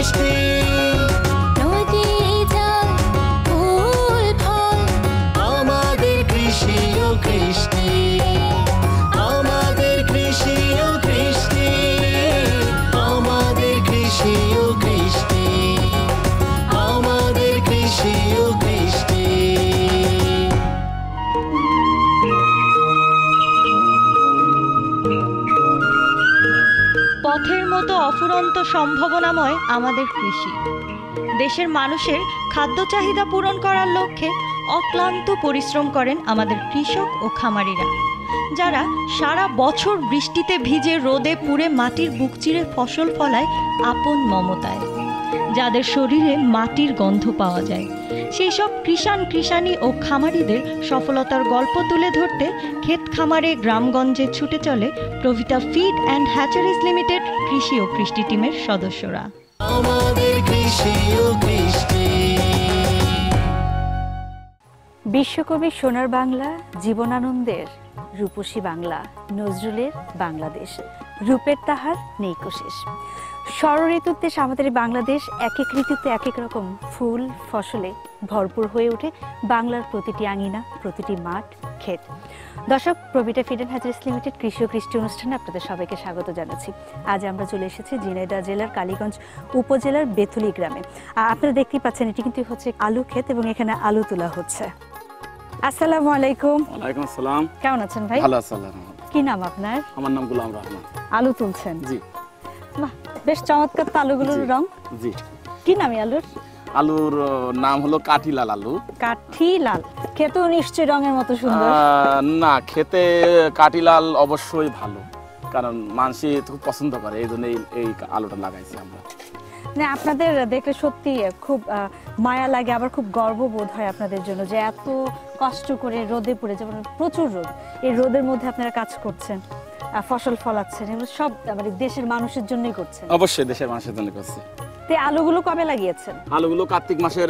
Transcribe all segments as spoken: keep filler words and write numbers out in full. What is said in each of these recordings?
কৃষ্টি নদী জল ফুল ফল আমাদের কৃষি ও কৃষ্টি আমাদের কৃষি ও কৃষ্টি আমাদের কৃষি ও কৃষ্টি আমাদের কৃষি ও কৃষ্টি। পথের মতো অফুরন্ত সম্ভাবনাময় আমাদের কৃষি। দেশের মানুষের খাদ্য চাহিদা পূরণ করার লক্ষ্যে অক্লান্ত পরিশ্রম করেন আমাদের কৃষক ও খামারিরা, যারা সারা বছর বৃষ্টিতে ভিজে রোদে পুড়ে মাটির বুক চিরে ফসল ফলায় আপন মমতায়, যাদের শরীরে মাটির গন্ধ পাওয়া যায়। সেই সব কৃষাণ কৃষাণী ও খামারিদের সফলতার গল্প তুলে ধরতে ক্ষেত খামারে গ্রামগঞ্জে ছুটে চলে Provita feed and hatcheries limited কৃষি ও কৃষ্টি টিমের সদস্যরা। আমাদের কৃষি ও কৃষ্টি। বিশ্বকবি সোনার বাংলা, জীবনানন্দের রূপসী বাংলা, নজরুলের বাংলাদেশ, রূপের তাহার নেই কোশেষ। ষড়ঋতুর দেশ আমাদের বাংলাদেশ, এক এক ঋতুতে এক এক রকম ফুল ফসলে ভরপুর হয়ে ওঠে বাংলার প্রতিটি আঙিনা, প্রতিটি মাঠ, ক্ষেত। দর্শক, Provita feed and hatcheries limited কৃষি ও কৃষ্টি অনুষ্ঠানে আপনাদের সবাইকে স্বাগত জানাচ্ছি। আজ আমরা চলে এসেছি ঝিনাইদহ জেলার কালীগঞ্জ উপজেলার বেথুলি গ্রামে। আপনারা দেখতেই পাচ্ছেন এটি কিন্তু হচ্ছে আলু ক্ষেত এবং এখানে আলু তোলা হচ্ছে। আসসালামু আলাইকুম। ওয়ালাইকুম আসসালাম। কেমন আছেন ভাই? ভালো আছি আলহামদুলিল্লাহ। কি নাম আপনার? আমার নাম গোলাম রহমান। আলু তুলছেন? জি। বাহ, বেশ চমৎকার তো আলুগুলোর রং। জি। কি নাম আলুর? আলুর নাম হলো কাঠিলাল আলু। কাঠিলাল, খেতেও নিশ্চয়ই রঙের মতো সুন্দর। না, খেতে কাঠিলাল অবশ্যই ভালো, কারণ মানুষই খুব পছন্দ করে, এই জন্য এই আলুটা লাগাইছি আমরা। না, আপনাদের দেখলে সত্যি খুব মায়া লাগে, আবার খুব গর্ববোধ হয় আপনাদের জন্য যে এত কষ্ট করে রোদে পড়ে, যেমন প্রচুর রোদ, এই রোদের মধ্যে আপনারা কাজ করছেন, ফসল ফলাচ্ছেন, এগুলো সব মানে দেশের মানুষের জন্যই করছেন। অবশ্যই দেশের মানুষের জন্য করছি। তো আলুগুলো কবে লাগিয়েছেন? আলুগুলো কার্তিক মাসের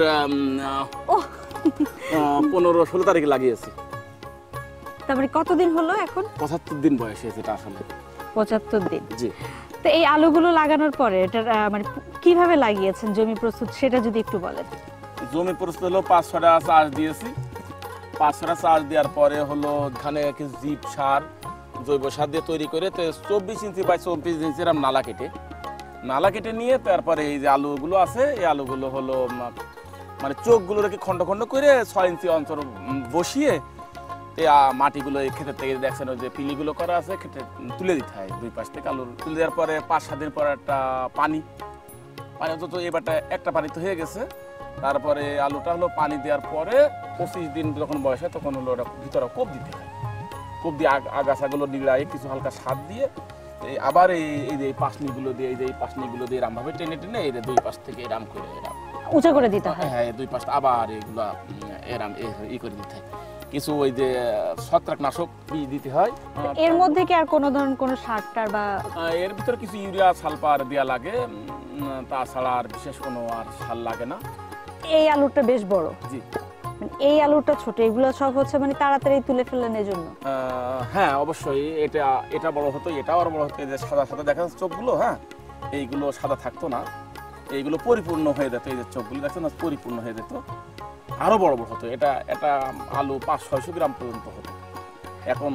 পনেরো ষোলো তারিখে লাগিয়েছি। তারপরে কতদিন হলো এখন? পঁচাত্তর দিন বয়স হয়েছে এটা আসলে। পঁচাত্তর দিন। জি। তো এই আলুগুলো লাগানোর পরে এটা মানে কিভাবে লাগিয়েছেন, জমি প্রস্তুত সেটা যদি একটু বলেন। জমি প্রস্তুত হলো পাঁচ ছটা চাষ দিয়েছি। পাঁচ ছটা চাষ দেওয়ার পরে হলো এখানে জিপ সার, জৈব সার দিয়ে তৈরি করে চব্বিশ ইঞ্চি বাই চব্বিশ ইঞ্চি এরকম নালা কেটে নালা কেটে নিয়ে তারপরে এই যে আলুগুলো আছে এই আলুগুলো হলো মানে চোখগুলো রেখে খন্ড খন্ড করে ছয় ইঞ্চি অন্তর বসিয়ে মাটিগুলো এই ক্ষেতের থেকে দেখছেন ওই যে পিলিগুলো করা আছে খেতে তুলে দিতে হয় দুই পাশ থেকে। আলু তুলে দেওয়ার পরে পাঁচ সাত দিন পর একটা পানি পানি তো এবারটা একটা পানি তো হয়ে গেছে। তারপরে আলুটা হলো পানি দেওয়ার পরে পঁচিশ দিন যখন বয়স হয় তখন হলো ওটা ভিতরে কোপ দিতে হয়। কোপ দিয়ে আগাছাগুলো নিগড়াই কিছু হালকা সার দিয়ে আবার এই এই যে পাশনিগুলো দিয়ে এই যে এই পাশনিগুলো দিয়ে এরমভাবে টেনে টেনে এই যে দুই পাশ থেকে এরাম করে এরাম উঁচা করে দিতে হয়। হ্যাঁ, দুই পাশটা আবার এগুলা এরাম ই করে দিতে হয়। কিছু ওই যে ছত্রাকনাশক দিতে হয়। এর মধ্যে কি আর কোনো ধরনের কোনো সারটার বা এর ভিতরে কিছু ইউরিয়া সালফার দেওয়া লাগে, তাছাড়া আর বিশেষ কোনো আর সার লাগে না। এই আলুটা বেশ বড়। জি। এই আলুটা ছোট, এগুলো সব হচ্ছে মানে তাড়াতাড়ি তুলে ফেলেন এই জন্য? হ্যাঁ অবশ্যই, এটা এটা বড় হতো, এটাও আর বড় হতো। এই যে সাদা সাদা দেখা যাচ্ছে চোখগুলো, হ্যাঁ এইগুলো সাদা থাকতো না, এইগুলো পরিপূর্ণ হয়ে যেত। এই যে চোখগুলো দেখছেন না, পরিপূর্ণ হয়ে যেত, আরো বড় বড় হতো। এটা এটা আলু পাঁচ ছয়শো গ্রাম পর্যন্ত হতো। এখন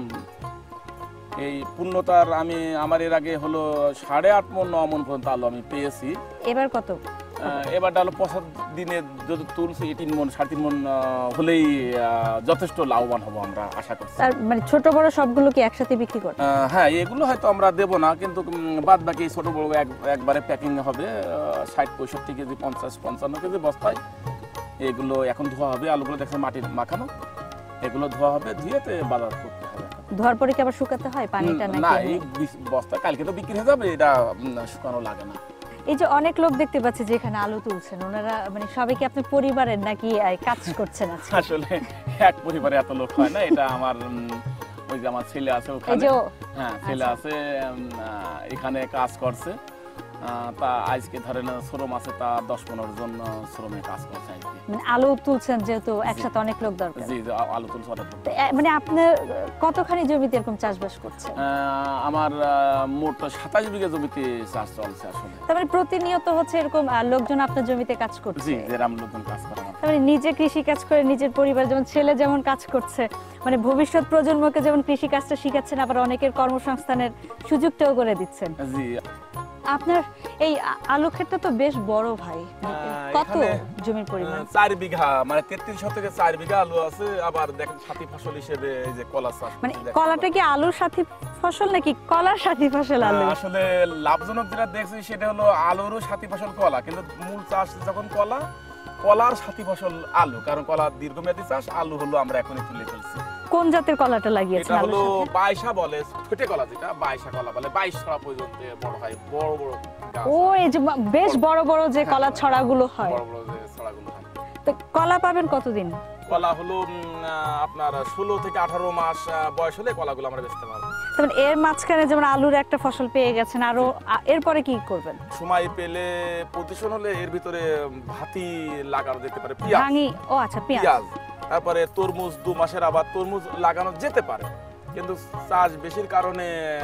এই পূর্ণতার আমি আমার এর আগে হলো সাড়ে আট মন ন মন পর্যন্ত আলু আমি পেয়েছি। এবার কত? এবারটা হলো পঁচাত্তর দিনে যদি তুলছি তিন মন সাড়ে তিন মন হলেই যথেষ্ট লাভবান হবো আমরা আশা করছি। আর মানে ছোট বড় সবগুলো কি একসাথে বিক্রি করেন? হ্যাঁ, এগুলো হয়তো আমরা দেবো না, কিন্তু বাদ বাকি ছোট বড় একবারে প্যাকিং হবে ষাট পঁয়ষট্টি কেজি পঞ্চাশ পঞ্চান্ন কেজি বস্তায়। এগুলো এখন ধোয়া হবে, আলুগুলো দেখেন মাটির মাখানো, এগুলো ধোয়া হবে, ধুয়ে বাজার করতে হবে। ধোয়ার পরে কি আবার শুকাতে হয় পানিটা নাকি? না, এই বস্তা কালকে তো বিক্রি হয়ে যাবে, এটা শুকানো লাগে না। এই যে অনেক লোক দেখতে পাচ্ছি যে এখানে আলু তুলছেন, ওনারা মানে সবাই কি আপনার পরিবারের নাকি কাজ করছেন? আসলে এক পরিবারে এত লোক হয় না, এটা আমার ওই যে আমার ছেলে আছে ওখানে, হ্যাঁ ছেলে আছে এখানে কাজ করছে। তা আজকে ধরেন শ্রম আছে, তা দশ পনেরো জন শ্রমে কাজ করছে আজকে। মানে আলু তুলছেন যেহেতু একসাথে অনেক লোক দরকার। জি জি আলু তুলছে অনেক লোক। তো এ- মানে আপনি কতখানি জমিতে এরকম চাষবাস করছেন? আহ, আমার আহ, মোট সাতাশ বিঘা জমিতে চাষ চলছে আসলে। তার মানে প্রতিনিয়ত হচ্ছে এরকম আহ, লোকজন আপনার জমিতে কাজ করছে? জি যেরাম নতুন কাজ করা আমার। তার মানে নিজে কৃষি কাজ করে নিজের পরিবার, যেমন ছেলে যেমন কাজ করছে, মানে ভবিষ্যৎ প্রজন্মকে যেমন কৃষি কাজটা শিখাচ্ছেন, আবার অনেকের কর্মসংস্থানের সুযোগটাও করে দিচ্ছেন। জি আপনার এই আ- আলু ক্ষেতটা তো বেশ বড় ভাই, আহ, কত এখানে, জমির পরিমাণ? আহ, চার বিঘা মানে তেত্রিশ শতকে চার বিঘা আলু আছে। আবার দেখেন সাথী ফসল হিসেবে এই যে কলা চাষ মানে করছি, দেখেন। কলাটা কি আলুর সাথী ফসল নাকি কলার সাথী ফসল আলু? আহ, আসলে লাভজনক যেটা দেখছি সেটা হলো আলুরও সাথী ফসল কলা, কিন্তু মূল চাষ যখন কলা, কলার সাথী ফসল আলু, কারণ কলা দীর্ঘমেয়াদী চাষ, আলু হলো আমরা এখনই তুলে ফেলছি। কোন জাতের কলাটা লাগিয়েছেন এটা আলুর হলো সাথে? বাইশা বলে, ছোটে কলা যেটা বাইশা কলা বলে, বাইশ ছড়া পর্যন্ত বড় হয়, বড় বড় গাছ ও হয়। এই যে বা- বেশ বড় বড় যে হ্যাঁ, কলা ছড়াগুলো হয়। বড় বড় যে ছড়াগুলো হয়। তো কলা পাবেন কতদিন? কলা হলো উম, আহ, আপনার ষোলো থেকে আঠারো মাস আহ, বয়স হলে কলাগুলো আমরা বেচতে পারবো। তখন এর মাঝখানে যেমন আলুর একটা ফসল পেয়ে গেছেন, আরো আ- এরপরে কি করবেন? সময় পেলে পজিশন হলে এর ভিতরে ভাতি লাগানো যেতে পারে, পেঁয়াজ ভাঙি, ও আচ্ছা, পেঁয়াজ। পেঁয়াজ তারপরে তরমুজ, দু মাসের আবার তরমুজ লাগানো যেতে পারে, কিন্তু চাষ বেশির কারণে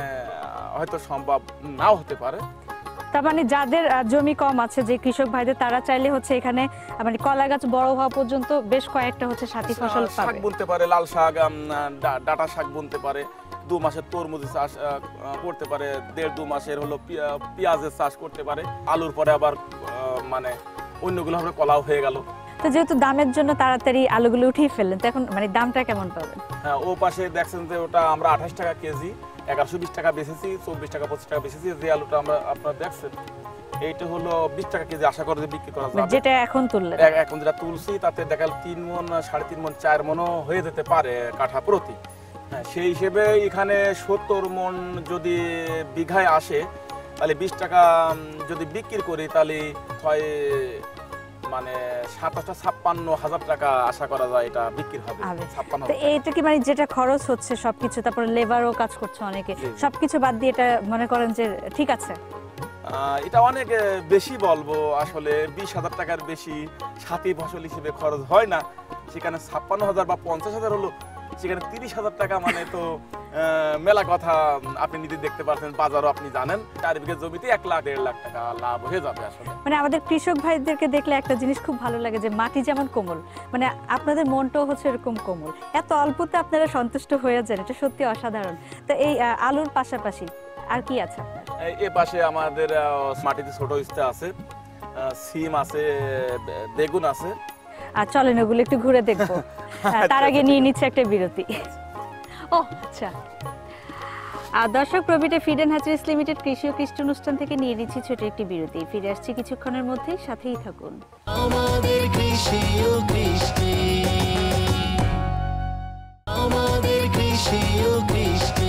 আহ, হয়তো সম্ভব নাও হতে পারে। তার মানে যাদের আহ, জমি কম আছে, যে কৃষক ভাইদের, তারা চাইলে হচ্ছে এখানে আহ, মানে কলা গাছ বড় হওয়া পর্যন্ত বেশ কয়েকটা হচ্ছে সাথী ফসল আহ, শাক পাবে। বুনতে পারে, লাল শাক, উম, ডা- ডাঁটা শাক বুনতে পারে, দু মাসের তরমুজ চাষ আহ, আহ, করতে পারে, দেড় দু মাসের হলো পিয়া- পেঁয়াজের চাষ করতে পারে, আলুর পরে আবার আহ, মানে অন্যগুলো হবে কলাও হয়ে গেল। তো যেহেতু দামের জন্য তাড়াতাড়ি আলুগুলো উঠিয়ে ফেললেন, তো এখন মানে দামটা কেমন পাবেন? হ্যাঁ, ও পাশে দেখছেন যে ওটা আমরা আঠাশ টাকা কেজি, এগারোশো বিশ টাকা বেচেছি, চব্বিশ টাকা পঁচিশ টাকা বেচেছি। যে আলুটা আমরা আপনারা দেখছেন এইটা হলো বিশ টাকা কেজি, আশা করে যে বিক্রি করা মানে যাবে। যেটা এখন তুললেন? এ- এখন যেটা তুলছি তাতে দেখাল তিন মন, সাড়ে তিন মন, চার মনও হয়ে যেতে পারে কাঠা প্রতি। হ্যাঁ, সেই হিসেবে এখানে সত্তর মন যদি বিঘায় আসে, তাহলে বিশ টাকা উম, যদি বিক্রি করি, তাহলে হয় মানে সাতাশটা ছাপ্পান্ন হাজার টাকা আশা করা যায় এটা বিক্রি হবে। হবে। ছাপ্পান্ন তো এইটা কি মানে যেটা খরচ হচ্ছে সবকিছু, তারপরে লেবারও কাজ করছে অনেকে, জি, জি। সবকিছু বাদ দিয়ে এটা মনে করেন যে ঠিক আছে? আহ, এটা অনেক আহ, বেশি বলবো, আসলে বিশ হাজার টাকার বেশি সাথী ফসল হিসেবে খরচ হয় না। সেখানে ছাপ্পান্ন হাজার বা পঞ্চাশ হাজার হলো, সেখানে তিরিশ হাজার টাকা মানে তো আহ, মেলা কথা। আপনি নিজে দেখতে পাচ্ছেন, বাজারও আপনি জানেন, চার বিঘা জমিতে এক লাখ দেড় লাখ টাকা লাভ হয়ে যাবে আসলে। মানে আমাদের কৃষক ভাইদেরকে দেখলে একটা জিনিস খুব ভালো লাগে, যে মাটি যেমন কোমল, মানে আপনাদের মনটাও হচ্ছে এরকম কোমল, এত অল্পতে আপনারা সন্তুষ্ট হয়ে যান, এটা সত্যি অসাধারণ। তো এই আহ, আলুর পাশাপাশি আর কি আছে আপনার? এই- এ পাশে আমাদের আহ, মাটিতে ছোট ইস্তে আছে, আহ, সিম আছে, বে- বেগুন আছে। আর চলেন ওগুলো একটু ঘুরে দেখবো। আহ, তার আগে নিয়ে নিচ্ছে একটা বিরতি। ও আচ্ছা, আর দর্শক, Provita feed and hatcheries limited কৃষি ও কৃষি অনুষ্ঠান থেকে নিয়ে নিচ্ছি ছোট একটি বিরতি। ফিরে আসছি কিছুক্ষণের মধ্যেই, সাথেই থাকুন। আমাদের কৃষি ও কৃষ্টি, আমাদের কৃষি ও কৃষ্টি।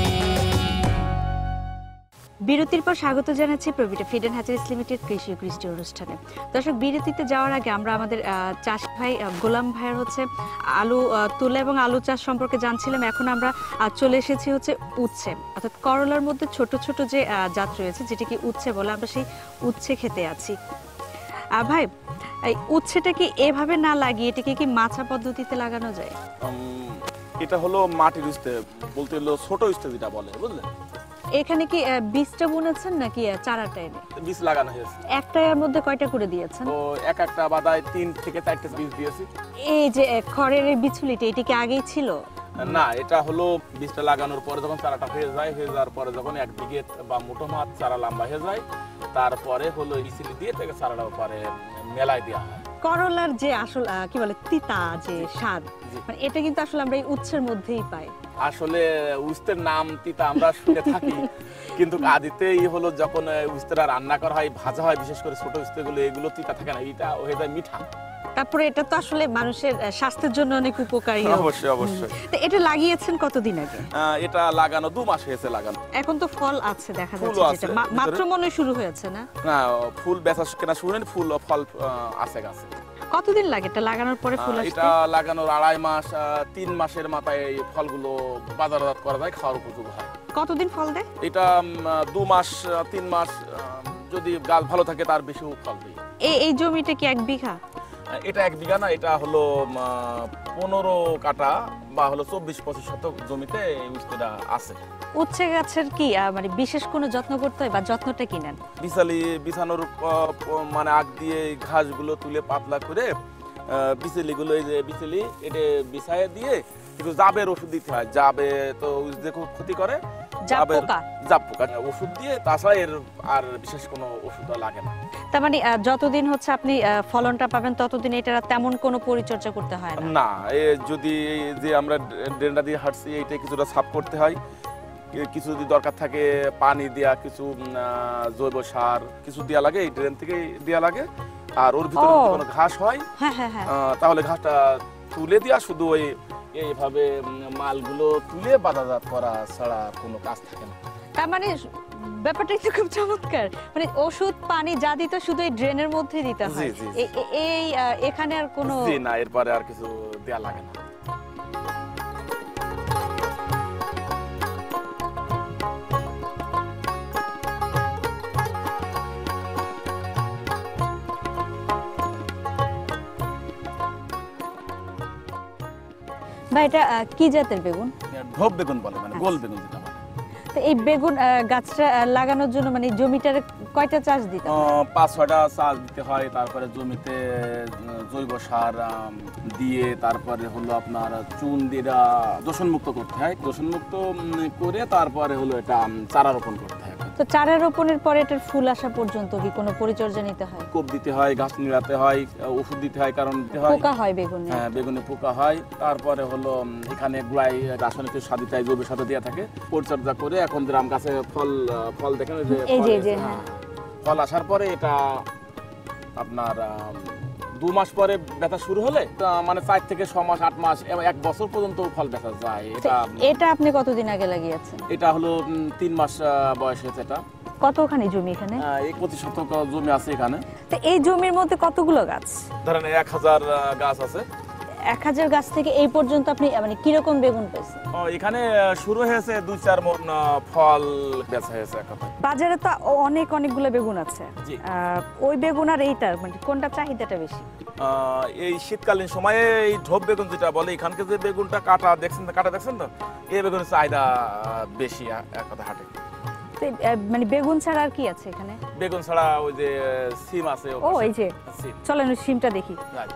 বিরতির পর স্বাগত জানাচ্ছি Provita feed and hatcheries limited কৃষি ও কৃষি অনুষ্ঠানে। দর্শক, বিরতিতে যাওয়ার আগে আমরা আমাদের আহ, চাষি ভাই আহ, গোলাম ভাইয়ের হচ্ছে আলু আহ, তুলা এবং আলু চাষ সম্পর্কে জানছিলাম। এখন আমরা আহ, চলে এসেছি হচ্ছে উচ্ছে, অর্থাৎ করলার মধ্যে ছোট ছোট যে আহ, জাত রয়েছে, যেটাকে উচ্ছে বলে, আমরা সেই উচ্ছে খেতে আছি। আহ, ভাই, এই উচ্ছেটা কি এভাবে না লাগিয়ে এটাকে কি মাছা পদ্ধতিতে লাগানো যায়? উম, এটা হলো মাটির ইস্তে, বলতে হলো ছোট ইস্তে যেটা বলে, বুঝলেন? এখানে কি আহ, বীজটা বুনেছেন নাকি আহ, চারাটা এনে? বীজ লাগানো হয়েছে, একটা এর মধ্যে কয়টা করে দিয়েছেন? তো এক একটা বাদায় তিন থেকে চারটে বীজ দিয়েছি। এই যে আহ, খড়ের এই বিচুলিটা, এটা কি আগেই ছিল? না, এটা হলো বীজটা লাগানোর পরে যখন চারাটা হয়ে যায়, হয়ে যাওয়ার পরে যখন এক বিঘে বা মোটো মাছ চারা লম্বা হয়ে যায়, তারপরে হলো ইসিলি দিয়ে থেকে চারাটা পরে মেলায় দেওয়া হয়। করলার যে আসল আহ, কি বলে তিতা যে স্বাদ, জি। মানে এটা কিন্তু আসলে আমরা এই উচ্ছের মধ্যেই পাই। আসলে উস্তের নাম তিতা আমরা শুনে থাকি, কিন্তু আদিতেই হলো যখন উস্তেরা রান্না করা হয়, ভাজা হয়, বিশেষ করে ছোট উস্তেগুলো, এগুলো তিতা থাকে না, এটা হয়ে যায় মিঠা। তারপরে এটা তো আসলে মানুষের আহ, স্বাস্থ্যের জন্য অনেক উপকারী। অবশ্যই অবশ্যই। তো এটা লাগিয়েছেন কতদিন আগে? আহ, এটা লাগানো দু মাস হয়েছে লাগানো। এখন তো ফল আছে দেখা ফুলও যাচ্ছে, আছে যেটা মা- ভিতরে। মাত্র মনে হয় শুরু হয়েছে না? না, ফুল বেচা কেনা শুনেন, ফুল ও ফল আহ, আছে গাছে। কতদিন লাগে এটা লাগানোর পরে ফুল আহ, আসতে? এটা লাগানোর আড়াই মাস, আহ, তিন মাসের মাথায় এই ফলগুলো বাজারজাত করা যায়, খাওয়ার উপযোগী হয়। কতদিন ফল দেয়? এটা উম, আহ, দু মাস, আহ, তিন মাস, আহ, যদি গাছ ভালো থাকে তার বেশিও ফল দেয়। এই এই জমিটা কি এক বিঘা? এটা এক বিঘা না, এটা হলো পনেরো কাটা বা হলো চব্বিশ পঁচিশ শতক জমিতে এই উস্তেটা আছে। উচ্ছে গাছের কি আহ, মানে বিশেষ কোনো যত্ন করতে হয় বা যত্নটা কি নেন? বিছালি বিছানোর প- প- মানে আগ দিয়ে এই ঘাসগুলো তুলে পাতলা করে আহ, বিচেলিগুলো, এই যে বিচেলি এটা বিছায়ে দিয়ে একটু জাবের ওষুধ দিতে হয়। জাবে তো উস্তে খুব ক্ষতি করে, জাব জাবের পোকা? জাব পোকা ওষুধ দিয়ে, তাছাড়া এর আর বিশেষ কোনো ওষুধ লাগে না। তার মানে আহ, যতদিন হচ্ছে আপনি আহ, ফলনটা পাবেন ততদিন এটা তেমন কোনো পরিচর্যা করতে হয় না? না, এ যদি এই যে আমরা ড্রেনটা দিয়ে হাঁটছি এইটা কিছুটা সাফ করতে হয়, কি- কিছু যদি দরকার থাকে পানি দেয়া, কিছু উম, আহ, জৈব সার কিছু দেয়া লাগে, এই ড্রেন থেকে দেয়া লাগে। আর ওর ভিতরে যদি ও। কোনো ঘাস হয় হ্যাঁ হ্যাঁ হ্যাঁ। আহ, তাহলে ঘাসটা তুলে দেয়া, শুধু ওই এইভাবে উম, মালগুলো তুলে বাজারজাত করা ছাড়া আর কোনো কাজ থাকে না। তার মানে ব্যাপারটা একটু খুব চমৎকার, মানে ওষুধ পানি যা দিতে শুধু এই ড্রেনের মধ্যে দিতে জি, হয়। জি, জি। এ- এ- এই আহ, এখানে আর কোনো জি না, এরপরে আর কিছু দেয়া লাগে না। বা এটা আহ, কি জাতের বেগুন? ঢোপ বেগুন বলে, মানে গোল বেগুন যেটা বলে। তো এই বেগুন আহ, গাছটা আহ, লাগানোর জন্য মানে জমিটার কয়টা চাষ দিতে হয়? আহ, পাঁচ ছয়টা চাষ দিতে হয়, তারপরে জমিতে আহ, জৈব সার আম, দিয়ে, তারপরে হলো আপনার চুন দিয়ে এটা দূষণমুক্ত করতে হয়। দূষণমুক্ত উম, করে তারপরে হলো এটা উম, চারা রোপণ করতে হয়। তো চারা রোপণের পরে এটার ফুল আসা পর্যন্ত কি কোনো পরিচর্যা নিতে হয়? কোপ দিতে হয়, ঘাস নিড়াতে হয়, আহ, ওষুধ দিতে হয়, কারণ দিতে হয় পোকা হয় বেগুনে? হ্যাঁ, বেগুনে পোকা হয়। তারপরে হলো উম, এখানে গুলাই রাসায়নিক সার দিতে হয়, জৈব সার দেওয়া থাকে। পরিচর্যা করে এখন যে আম গাছে ফল আহ, ফল দেখেন, ওই যে এই ফল যে, এসে, যে, হ্যাঁ, ফল আসার পরে এটা আপনার আম, দু মাস পরে বেচা শুরু হলে তা মানে চার থেকে ছ মাস আট মাস এবং এক বছর পর্যন্ত ফল বেচা যায়। তো এটা এটা আপনি কতদিন আগে লাগিয়েছেন? এটা হলো উম, তিন মাস আহ, বয়স হয়েছে। এটা কতখানি জমি এখানে? আহ, এই পঁচিশ শতক জমি আছে এখানে। তো এই জমির মধ্যে কতগুলো গাছ? ধরেন এক হাজার আহ, গাছ আছে। এক হাজার গাছ থেকে এই পর্যন্ত আপনি আহ, মানে কিরকম বেগুন পেয়েছেন? ও, এখানে আহ, শুরু হয়েছে দুই চার মন আহ, ফল বেচা হয়েছে এক কথায়। বাজারে তো অনেক অনেকগুলো বেগুন আছে। জি। আহ, ওই বেগুন আর এইটার মানে কোনটা চাহিদাটা বেশি? আহ, এই শীতকালীন সময়ে এই ঢোপ বেগুন যেটা বলে, এখানকে যে বেগুনটা কাটা দেখছেন তো, কাটা দেখছেন তো, এই বেগুনের চাহিদা আহ, বেশি আহ, এক কথা হাটে। তো, আহ, মানে বেগুন ছাড়া আর কি আছে এখানে? বেগুন ছাড়া ওই যে সিম আছে। ও, এই যে সিম। চলেন ওই সিমটা দেখি। Right.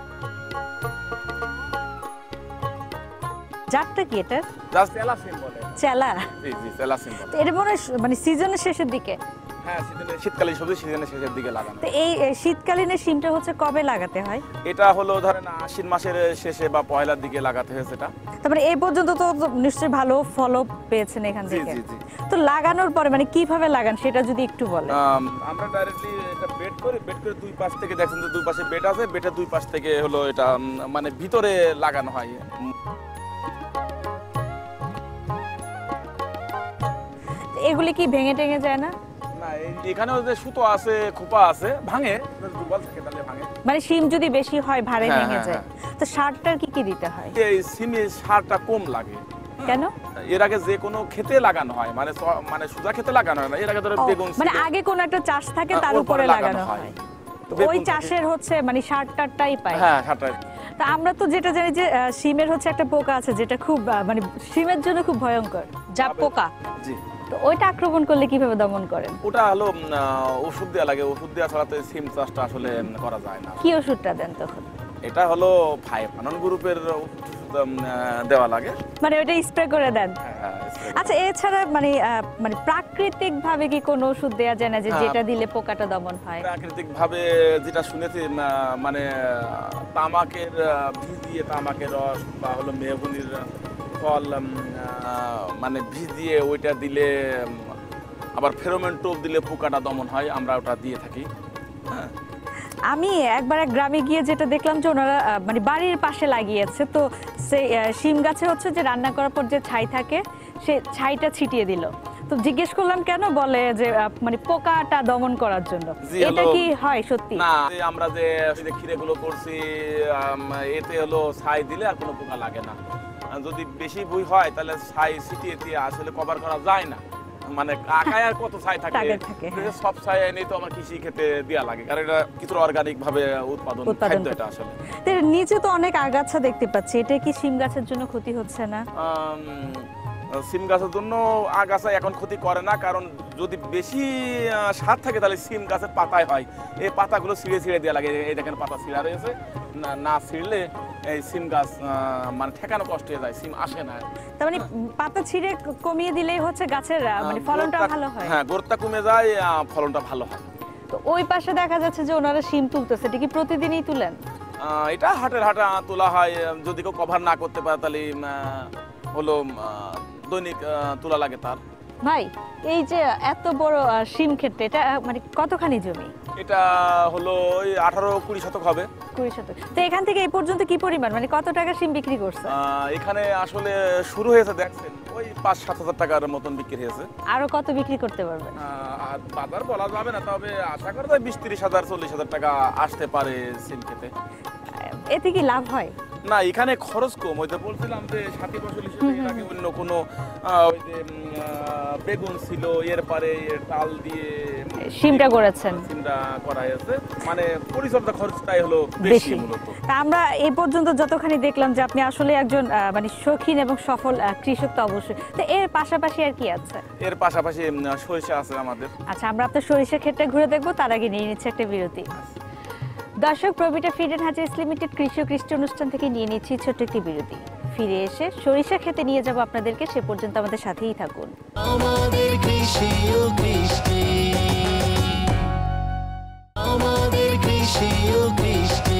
জাতটা কি এটা? Just এলা সিম বলে। চেলা? জি জি, এলা সিম বলে। তো এটা মনে হয় স- মানে সিজনের শেষের দিকে। হ্যাঁ, শীতকালীন শীতকালীন সবজি সিজনের শেষের দিকে লাগানো। তো এই এ, শীতকালীনের সিমটা হচ্ছে কবে লাগাতে হয়? এটা হলো ধরেন আশ্বিন মাসের শেষে বা পয়লার দিকে লাগাতে হয়েছে এটা। তারপরে এই পর্যন্ত তো নিশ্চয়ই ভালো ফলও পেয়েছেন এখান জি থেকে। জি জি। তো লাগানোর পরে মানে কিভাবে লাগান সেটা যদি একটু বলেন। আম, আমরা ডাইরেক্টলি এটা বেড করে বেড করে দুই পাশ থেকে দেখছেন যে দুই পাশে বেড আছে, বেডের দুই পাশ থেকে হলো এটা উম, মানে ভিতরে লাগানো হয়। উম, এগুলি কি ভেঙে টেঙে যায় না? না, এই- এখানে ওই যে সুতো আছে, খোপা আছে, ভাঙে, দুর্বল থাকে তাহলে ভাঙে। মানে সিম যদি বেশি হয় ভারে হ্যাঁ, ভেঙে হ্যাঁ, যায়। তো সারটার কি কি দিতে হয়? এই সিমে সারটা কম লাগে। কেন? এর আগে যে কোনো খেতে লাগানো হয়, মানে স- মানে সুজা খেতে লাগানো হয় না। এর আগে ধরো ও, বেগুন মানে ছিল, আগে কোন একটা চাষ থাকে হ্যাঁ, তার ওর উপরে পরে লাগানো লাগানো হয়। হয়। তো বেগুন ওই থাকে। চাষের হচ্ছে মানে সার টারটাই পায়। হ্যাঁ, সারটা। তো আমরা তো যেটা জানি যে আহ, সিমের হচ্ছে একটা পোকা আছে যেটা খুব আহ, মানে সিমের জন্য খুব ভয়ঙ্কর, জাপ পোকা। জি। তো ওইটা আক্রমণ করলে কিভাবে দমন করেন? ওটা হলো উম, আহ, ওষুধ দেওয়া লাগে। ওষুধ দেওয়া ছাড়া তো এই সিম চাষটা আসলে উম, করা যায় না। কি ওষুধটা দেন তখন? এটা হলো ফাইভ আনন গ্রুপের ওষুধ উম, আহ, দেওয়া লাগে। মানে ওইটা স্প্রে করে দেন? হ্যাঁ, spray করে। আচ্ছা, এছাড়া মানে আহ, মানে প্রাকৃতিক ভাবে কি কোনো ওষুধ দেয়া যায় না যে হ্যাঁ। যেটা দিলে পোকাটা দমন হয়? প্রাকৃতিক ভাবে যেটা শুনেছি আহ, মানে আহ, তামাকের আহ, ভিজিয়ে তামাকের রস বা হলো মেহগুনির ফল উম, আহ, মানে ভিজিয়ে ওইটা দিলে উম, আবার ফেরোমেন টোপ দিলে পোকাটা দমন হয়, আমরা ওটা দিয়ে থাকি। হ্যাঁ। আমি একবার এক গ্রামে গিয়ে যেটা দেখলাম যে ওনারা আহ, মানে বাড়ির পাশে লাগিয়েছে, তো সেই আহ, শিম গাছে হচ্ছে যে রান্না করার পর যে ছাই থাকে সে ছাইটা ছিটিয়ে দিল। তো জিজ্ঞেস করলাম কেন, বলে যে আহ, মানে পোকাটা দমন করার জন্য। জি, এটা হলো- কি হয় সত্যি? না, যে আমরা যে ক্ষীরে গুলো করছি আম, এতে হলো ছাই দিলে আর কোনো পোকা লাগে না। আর যদি বেশি বই হয় তাহলে ছাই ছিটিয়ে দিয়ে আসলে কভার করা যায় না। মানে আকায় আর কত ছাই থাকে টাকা থাকে, এই যে হ্যাঁ। সব ছাই এনে তো আমার কৃষি খেতে দেয়া লাগে কারণ এটা কিছু অর্গানিক ভাবে উৎপাদন উৎপাদন খাদ্য করতে। এটা আসলে তো এর নিচে তো অনেক আগাছা দেখতে পাচ্ছি, এটা কি শিম গাছের জন্য ক্ষতি হচ্ছে না? আম, সিম গাছের জন্য আগাছা এখন ক্ষতি করে না কারণ যদি বেশি আহ, স্বাদ থাকে তাহলে সিম গাছের পাতায় হয় এই পাতাগুলো ছিঁড়ে ছিঁড়ে দেওয়া লাগে এই দেখেন পাতা ছিঁড়া রয়েছে না না ছিঁড়লে এই সিম গাছ আহ, মানে ঠেকানো কষ্ট হয়ে যায় সিম আসে না তার মানে পাতা ছিঁড়ে ক- কমিয়ে দিলেই হচ্ছে গাছের আহ, মানে আহ, ফলনটা গোড়টা- ভালো হয়। হ্যাঁ গোড়টা কমে যায় আহ, ফলনটা ভালো হয় তো ওই পাশে দেখা যাচ্ছে যে ওনারা শিম তুলতেছে, এটা কি প্রতিদিনই তুলেন? আহ, এটা হাটের হাটে আহ, তোলা হয় আহ, যদি কেউ কভার না করতে পারে তাহলে আহ, হলো আহ, দৈনিক আহ, তোলা লাগে তার ভাই এই যে এত বড় আহ, শিম ক্ষেত্রে এটা আহ, মানে কতখানি জমি? এটা হলো ওই আঠারো কুড়ি শতক হবে কুড়ি শতক। তো এখান থেকে এই পর্যন্ত কি পরিমাণ মানে কত টাকা শিম বিক্রি করছে? আহ, এখানে আসলে শুরু হয়েছে দেখছেন ওই পাঁচ সাত হাজার টাকার মতন বিক্রি হয়েছে আরো কত বিক্রি করতে পারবেন? আহ, আর বাজার বলা যাবে না তবে আশা করা যায় বিশ তিরিশ হাজার চল্লিশ হাজার টাকা আসতে পারে সিম খেতে এতে কি লাভ হয়? না এখানে খরচ কম ওই যে বলছিলাম যে সাথী ফসল হিসেবে এর আগে অন্য কোনো আহ, ওই যে উম, আহ, বেগুন ছিল এর পারে টাল দিয়ে শিমটা করেছেন। সিমটা করা হয়েছে মানে পরিচর্যা খরচটাই হলো বেশি বেশি। মূলত তা আমরা এই পর্যন্ত যতখানি দেখলাম যে আপনি আসলে একজন আহ, মানে শৌখিন এবং সফল আহ, কৃষক তো অবশ্যই। তো এর পাশাপাশি আর কি আছে? এর পাশাপাশি উম, সরিষা আছে আমাদের আচ্ছা আমরা আপনার সরিষা ক্ষেত্রে ঘুরে দেখবো, তার আগে নিয়ে নিচ্ছে একটা বিরতি। দর্শক, Provita feed and harvest limited কৃষি ও কৃষি অনুষ্ঠান থেকে নিয়ে নিচ্ছি ছোট্ট একটি বিরতি। ফিরে এসে সরিষা খেতে নিয়ে যাব আপনাদেরকে, সে পর্যন্ত আমাদের সাথেই থাকুন। আমাদের কৃষি ও কৃষ্টি আমাদের কৃষি ও কৃষ্টি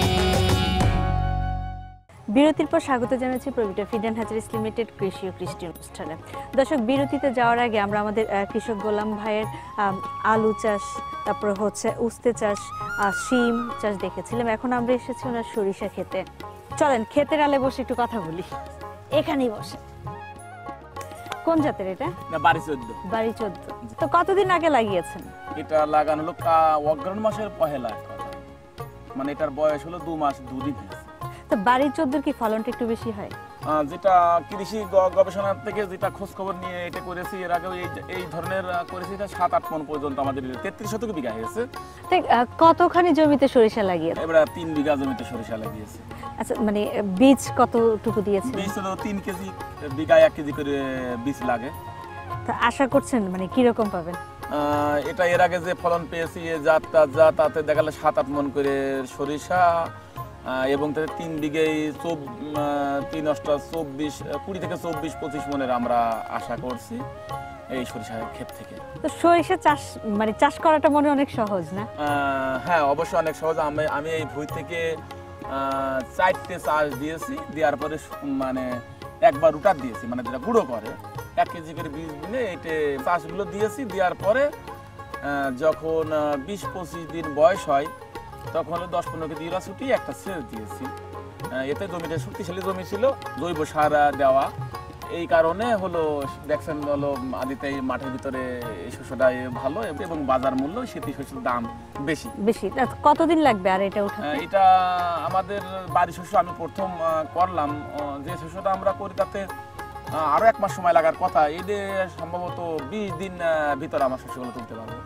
বিরতির পর স্বাগত জানাচ্ছি Provita feed and harvest limited কৃষি ও কৃষি অনুষ্ঠানে। দর্শক, বিরতিতে যাওয়ার আগে আমরা আমাদের আহ, কৃষক গোলাম ভাইয়ের আম, আলু চাষ, তারপর হচ্ছে উস্তে চাষ, আহ, শিম চাষ দেখেছিলাম। এখন আমরা এসেছি ওনার সরিষা খেতে। চলেন ক্ষেতের আলে বসে একটু কথা বলি। এখানেই বসে। কোন জাতের এটা? না বাড়ি চোদ্দ বাড়ি চোদ্দ। তো কতদিন আগে লাগিয়েছেন? এটা লাগানো হলো কা- অগ্রহণ মাসের পহেলা এক কথায়। মানে এটার বয়স হলো দু মাস দুদিন হয়েছে তো বাড়ি চোদ্দোর কি ফলনটা একটু বেশি হয়? আহ, যেটা কৃষি গ- গবেষণা থেকে যেটা খোঁজ খবর নিয়ে এটা করেছি এর আগেও এই এই ধরনের আহ, করেছি এটা সাত আট মন পর্যন্ত আমাদের তেত্রিশ শতক বিঘা হয়েছে তো, আহ, কতখানি জমিতে সরিষা লাগিয়েছেন? এবার তিন বিঘা জমিতে সরিষা লাগিয়েছে আচ্ছা মানে আহ, বীজ কতটুকু দিয়েছেন? বীজ হলো তিন কেজি বিঘায় এক কেজি করে বীজ লাগে তো আশা করছেন মানে কিরকম পাবেন? আহ, এটা এর আগে যে ফলন পেয়েছি এ জাত তাত যা তাতে দেখা গেলো সাত আট মন করে সরিষা আহ, এবং তাতে তিন বিঘেই চব আহ, তিন অষ্টা চব্বিশ কুড়ি থেকে চব্বিশ পঁচিশ মনের আমরা আশা করছি এই সরিষা ক্ষেত থেকে তো সরিষা চাষ মানে চাষ করাটা মনে হয় অনেক সহজ না? আহ, হ্যাঁ অবশ্যই অনেক সহজ আমি আমি এই ভুঁই থেকে আহ, চারটে চাষ দিয়েছি দেওয়ার পরে সু- মানে একবার রুটার দিয়েছি মানে যেটা গুঁড়ো করে এক কেজি করে বীজ দিলে এইটে চাষগুলো দিয়েছি দেওয়ার পরে আহ, যখন আহ, বিশ পঁচিশ দিন বয়স হয় তখন হলো দশ পনেরো কেজি ইউরা ছুটি একটা সেচ দিয়েছি আহ, এতে জমিটা শক্তিশালী জমি ছিল জৈব সার আহ, দেওয়া এই কারণে হলো দেখছেন হলো আদিতে এই মাঠের ভিতরে এই শস্যটা এ ভালো এবং বাজার মূল্য শীতি শস্যের দাম বেশি বেশি। তা কতদিন লাগবে আর এটা উঠাতে? আহ, এটা আমাদের বাড়ি শস্য আমি প্রথম আহ, করলাম আহ, যে শস্যটা আমরা করি তাতে আহ, আরো এক মাস সময় লাগার কথা এতে সম্ভবত বিশ দিন আহ, ভিতরে আমার শস্যগুলো তুলতে পারবো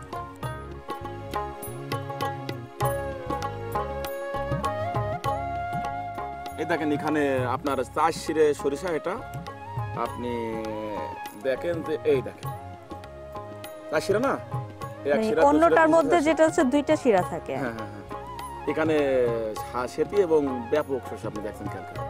এই দেখেন এখানে আপনার চাষ শিরে সরিষা এটা আপনি দেখেন যে এই দেখেন চাষ শিরা না এই এক মানে শিরা, দু শিরা, অন্যটার তিন মধ্যে শিরা। যেটা হচ্ছে দুইটা শিরা থাকে। হ্যাঁ হ্যাঁ হ্যাঁ এখানে সেতি এবং ব্যাপক শস্য আপনি দেখছেন খেয়াল করে।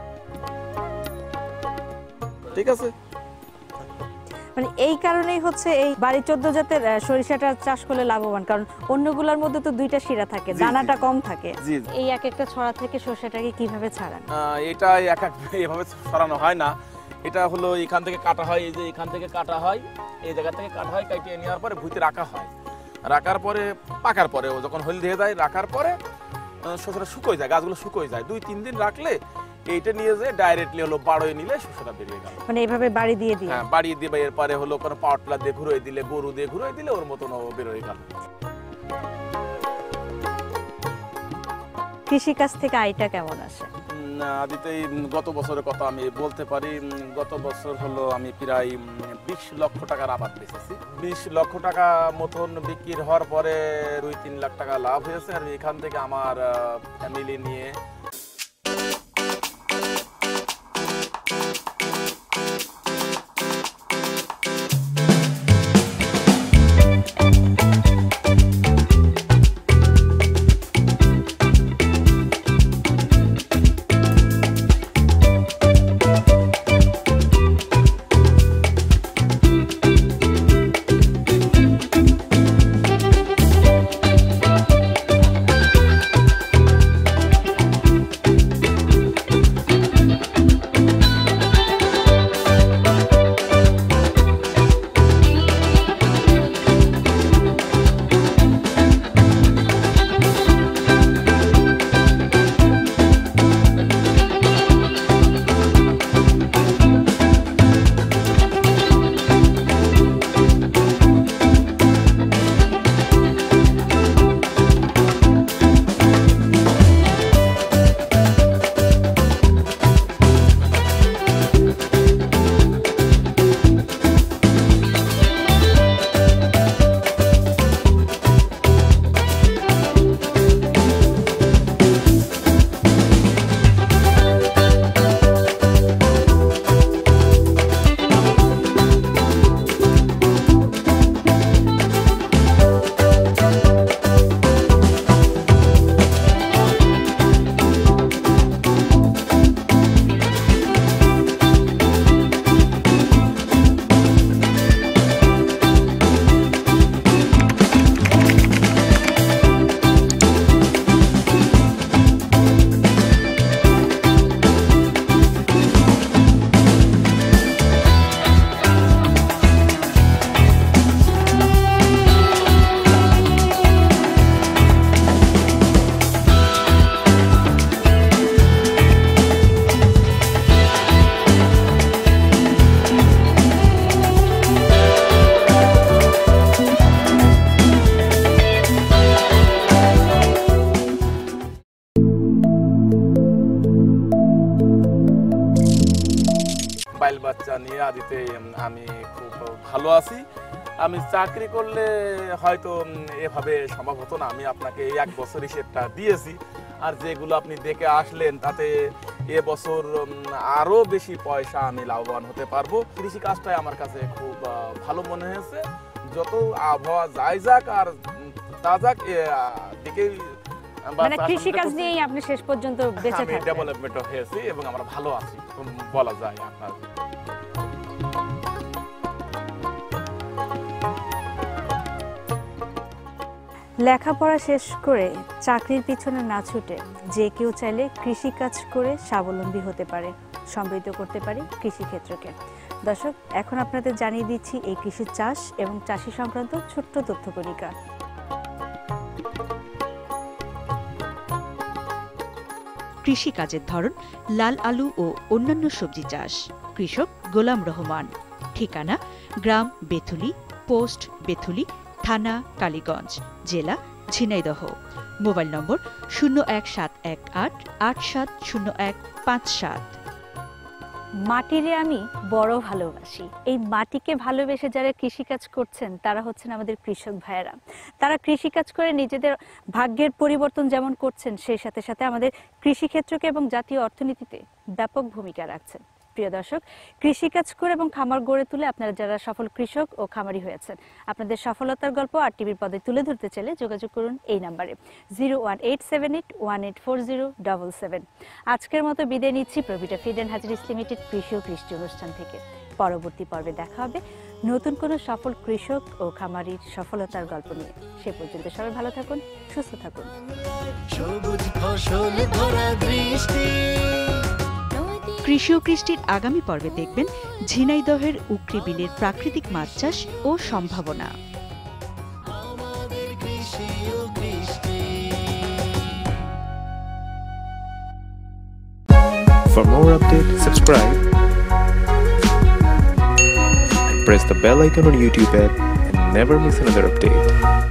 ঠিক আছে মানে এই কারণেই হচ্ছে এই বাড়ি চোদ্দ জাতের আহ, সরিষাটা চাষ করলে লাভবান, কারণ অন্যগুলোর মধ্যে তো দুইটা শিরা থাকে, জি, জি, দানাটা জি। কম থাকে। জি জি। এই এক একটা ছড়া থেকে সরিষাটাকে কিভাবে ছাড়ান? আহ, এটা এক এক এভাবে সরানো হয় না এটা হলো এখান থেকে কাটা হয় এই যে এখান থেকে কাটা হয় এই জায়গা থেকে কাটা হয় কাটিয়ে নেওয়ার পরে ভুঁইতে রাখা হয় রাখার পরে পাকার পরে ও যখন হলদে হয়ে যায় রাখার পরে আহ, শস্যটা শুকোয় যায় গাছগুলো শুকোয় যায় দুই তিন দিন রাখলে এইটা নিয়ে যে ডাইরেক্টলি হলো বাড়োয় নিলে শস্যটা বেরিয়ে গেল মানে এইভাবে বাড়ি দিয়ে দিয়ে। হ্যাঁ বাড়িয়ে দিবে এরপরে হলো কোনো পাওয়ার টিলার দিয়ে ঘুরিয়ে দিলে গরু দিয়ে ঘুরিয়ে দিলে ওর মতন ও বেরোয় গেল কৃষিকাজ থেকে আয়টা কেমন আসে? আদিতে গত বছরের কথা আমি বলতে পারি। গত বছর হলো আমি প্রায় বিশ লক্ষ টাকার আবাদ বেচেছি। বিশ লক্ষ টাকা মতন বিক্রি হওয়ার পরে দুই তিন লাখ টাকা লাভ হয়েছে। আর এখান থেকে আমার ফ্যামিলি নিয়ে বাইল বাচ্চা নিয়ে আদিতে আমি খুব ভালো আছি। আমি চাকরি করলে হয়তো এভাবে সম্ভব হতো না। আমি আপনাকে এই এক বছরই সেটা দিয়েছি, আর যেগুলো আপনি দেখে আসলেন তাতে এ বছর আরো বেশি পয়সা আমি লাভবান হতে পারবো। কৃষি কাজটাই আমার কাছে খুব ভালো মনে হয়েছে। যত আবহাওয়া যাই যাক আর তা যাক দিকেই মানে কৃষি কাজ নিয়েই আপনি শেষ পর্যন্ত বেঁচে থাকবেন। আমি ডেভেলপমেন্ট হয়েছি এবং আমরা ভালো আছি বলা যায়। আপনার লেখাপড়া শেষ করে চাকরির পিছনে না ছুটে যে কেউ চাইলে কৃষি কাজ করে স্বাবলম্বী হতে পারে, সমৃদ্ধ করতে পারে কৃষিক্ষেত্রকে। দর্শক, এখন আপনাদের জানিয়ে দিচ্ছি এই কৃষি চাষ এবং চাষি সংক্রান্ত ছোট্ট তথ্যকণিকা। কৃষিকাজের ধরন লাল আলু ও অন্যান্য সবজি চাষ। কৃষক গোলাম রহমান। ঠিকানা গ্রাম বেথুলি, পোস্ট বেথুলি, থানা কালীগঞ্জ, জেলা ঝিনাইদহ। মোবাইল নম্বর শূন্য এক সাত এক আট আট সাত শূন্য এক পাঁচ সাত। মাটিরে আমি বড় ভালোবাসি। এই মাটিকে ভালোবেসে যারা কৃষিকাজ করছেন তারা হচ্ছেন আমাদের কৃষক ভাইয়েরা। তারা কৃষিকাজ করে নিজেদের ভাগ্যের পরিবর্তন যেমন করছেন, সেই সাথে সাথে আমাদের কৃষিক্ষেত্রকে এবং জাতীয় অর্থনীতিতে ব্যাপক ভূমিকা রাখছেন। প্রিয় দর্শক, কৃষিকাজ করে এবং খামার গড়ে তুলে আপনারা যারা সফল কৃষক ও খামারি হয়েছেন, আপনাদের সফলতার গল্প আর টিভির পর্দায় তুলে ধরতে চাইলে যোগাযোগ করুন এই নাম্বারে zero one eight seven eight one eight four zero double seven. আজকের মতো বিদায় নিচ্ছি Provita feed and hatcheries limited কৃষি ও কৃষি অনুষ্ঠান থেকে। পরবর্তী পর্বে দেখা হবে নতুন কোনো সফল কৃষক ও খামারির সফলতার গল্প নিয়ে। সে পর্যন্ত সবাই ভালো থাকুন, সুস্থ থাকুন। সবুজ ফসল ভরা দৃষ্টি। কৃষি ও কৃষ্টির আগামী পর্বে দেখবেন ঝিনাইদহের উকরি বিলের প্রাকৃতিক মাছ চাষ ও সম্ভাবনা। আমাদের কৃষি ও কৃষ্টি। For more updates, subscribe and press the bell icon on YouTube app and never miss another update.